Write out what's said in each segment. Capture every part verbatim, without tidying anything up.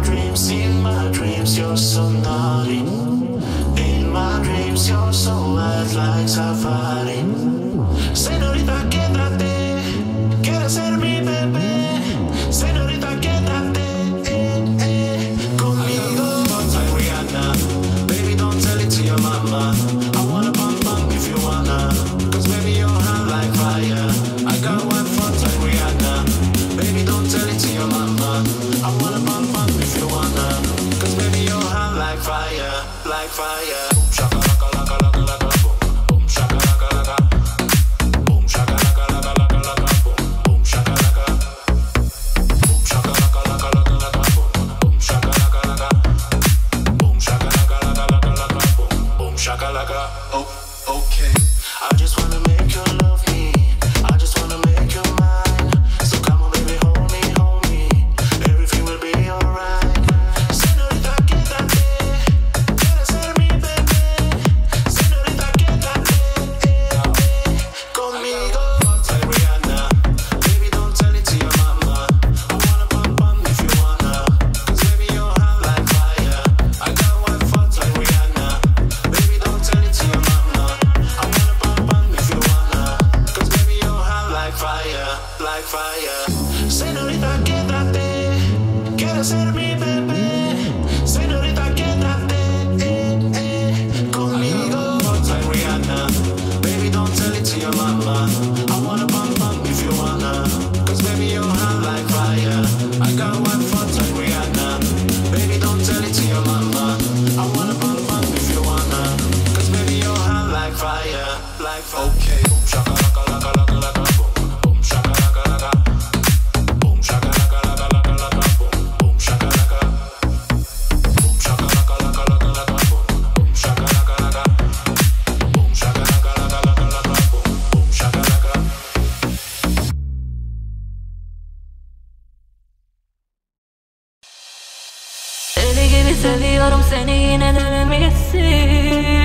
dreams, in my dreams, you're so naughty. In my dreams, you're so wild like safari. Señorita, quédate, quieres ser mi bebé. Señorita, quédate, eh, eh, conmigo. But like Rihanna, baby, don't tell it to your mama. I wanna bump bump if you wanna, cause baby, you're hot like fire. I got one foot like Rihanna, baby, don't tell it to your mama. I wanna bump bump if you wanna, cause baby, you're hot like fire, like fire. Shakalaka laka laka laka boom, boom shakalaka laka, boom shakalaka laka laka laka boom, boom shakalaka, boom shakalaka laka laka laka boom, boom shakalaka laka, boom shakalaka laka laka laka boom, boom shakalaka. Oh, okay. I just wanna make you love me. I just wanna make you mine. So come on, baby, hold me, hold me. Everything will be alright. Señorita, quédate, quieres ser mi bebé. Señorita, quédate, eh, eh, conmigo. Like Rihanna, baby, don't tell it to your mama. I wanna bump bump if you wanna, cause baby, you're hot like fire. I got one foot like Rihanna, baby, don't tell it to your mama. I wanna bump bump if you wanna, cause baby, you're hot like fire, like fire. Señorita, quédate, quieres ser mi bebé. Señorita, quédate, eh, eh, conmigo. Like Rihanna, baby, don't tell it to your mama. I wanna bump bump if you wanna, cause baby, you're hot like fire. I got one foot like Rihanna, baby, don't tell it to your mama. I wanna bump bump if you wanna, cause baby, you're hot like fire, like fire. Okay. Boom shakalaka laka laka laka boom, boom shakalaka laka, boom shakalaka laka laka laka boom, boom shakalaka, boom shakalaka laka laka laka boom, boom shakalaka laka, boom shakalaka laka laka laka boom, boom shakalaka. Deli gibi seviyorum seni, yine denemeyesin.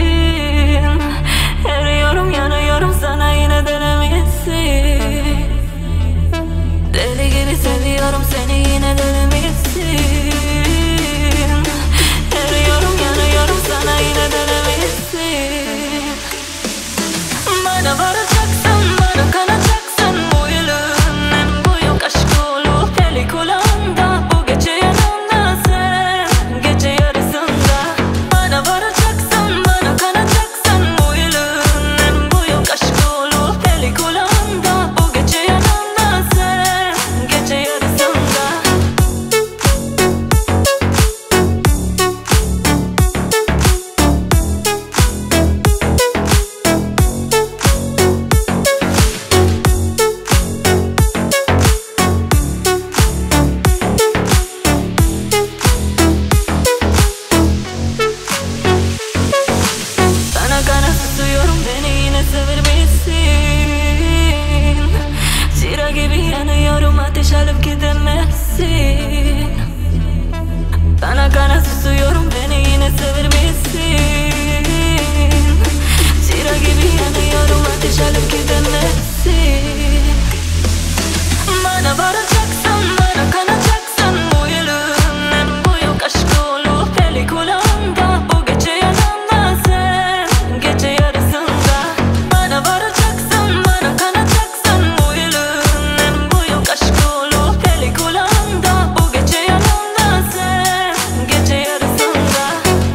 Eriyorum, yanıyorum sana, yine denemeyesin. Deli gibi seviyorum seni, yine denemeyesin. Eriyorum, yanıyorum sana, yine denemeyesin. Bana varacaksın, bana kanacaksın. Bu yılın en büyük aşkı olup pelikulanda. Bu gece yanımda sen, gece yarısında. Bana varacaksın, bana kanacaksın. Bu yılın en büyük aşkı olup pelikulanda. Bu gece yanımda sen, gece yarısında. Sana kanat tutuyorum, beni yine sever misin? Zira gibi yanıyorum, ateş alıp gidemezsin. Sana kanat tutuyorum, beni yine sever misin? Zira gibi yanıyorum, ateş alıp gidemezsin. Bana varacaksın, bana kanacaksın. Bu yılın en büyük aşkı olup pelikulanda. Bu gece yanımda sen, gece yarısında. Bana varacaksın, bana kanacaksın. Bu yılın en büyük aşkı olup pelikulanda. Bu gece yanımda sen, gece yarısında.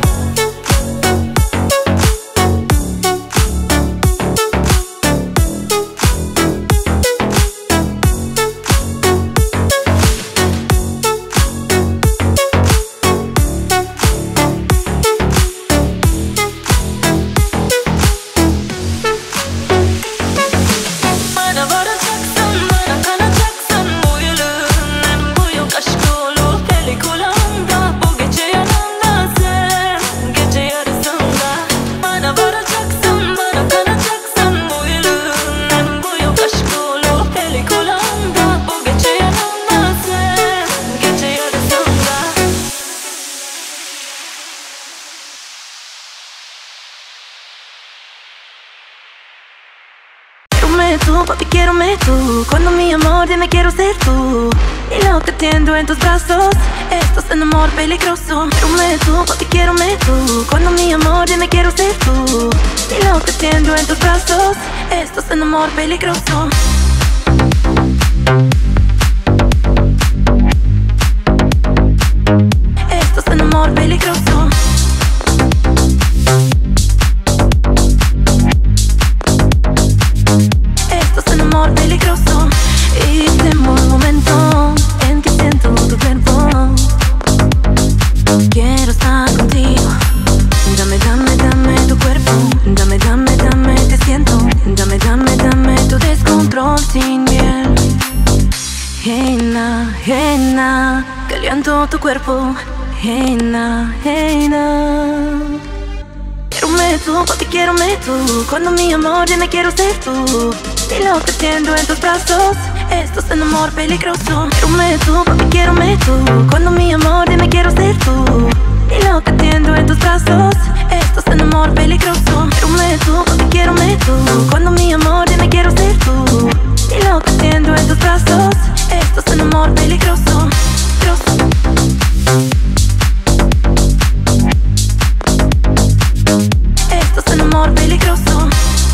Bana varacaksın, bana kanacaksın. Bu yılın en büyük aşkı olup pelikulanda. Bu gece yanımda sen, gece yarısında. Bana varacaksın, bana kanacaksın. Bu yılın en büyük aşkı olup pelikulanda. Bu gece yanımda sen, gece yarısında. Quiérome tú, papi, quiérome tú. Cuando mi amor dime quiero ser tú. Y lo que tiendo en tus brazos, esto es un amor peligroso. Quiérome tú, papi, quiérome tú. Cuando mi amor dime quiero ser tú. Y lo que siento en tus brazos, esto es un amor peligroso. Esto es un amor peligroso. Esto es un amor peligroso. Y temo el momento en que siento tu cuerpo. Quiero estar contigo. Dame, dame, dame tu cuerpo. Dame, dame, dame, te siento. Dame, dame, dame tu descontrol sin miel. Hey na, hey na, caliento tu cuerpo. Hey na, hey na. Quiérome tú, papi, quiérome tú. Cuando mi amor dime quiero ser tú. Y lo que siento en tus brazos, esto es un amor peligroso. Quiérome tú, papi, quiérome tú. Cuando mi amor dime quiero ser tú. Y lo que siento en tus brazos, esto es un amor peligroso. Quiérome tú, papi, quiérome tú. Cuando mi amor dime quiero ser tú. Y lo que siento en tus brazos, esto es un amor peligroso. Grosso. Esto es un amor peligroso.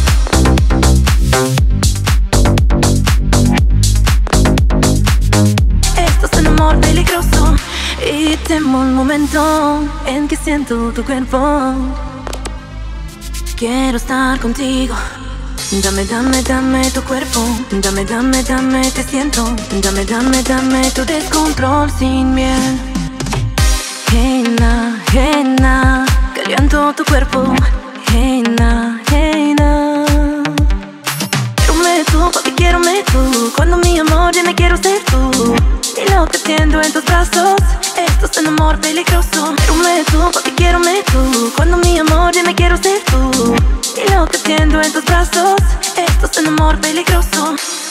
Esto es un amor peligroso. Y temo el momento en que siento tu cuerpo. Quiero estar contigo. Dame, dame, dame tu cuerpo. Dame, dame, dame, te siento. Dame, dame, dame tu descontrol sin miel. Hey na, hey na, caliento tu cuerpo. Hey na, hey na. Quiérome tú, papi, quiérome tú. Cuando mi amor dime quiero ser tú. Y lo que siento en tus brazos, esto es un amor peligroso. Quiérome tú, papi, quiérome tú. Cuando mi amor dime quiero ser tú. Y lo que siento en tus brazos, esto es un amor peligroso.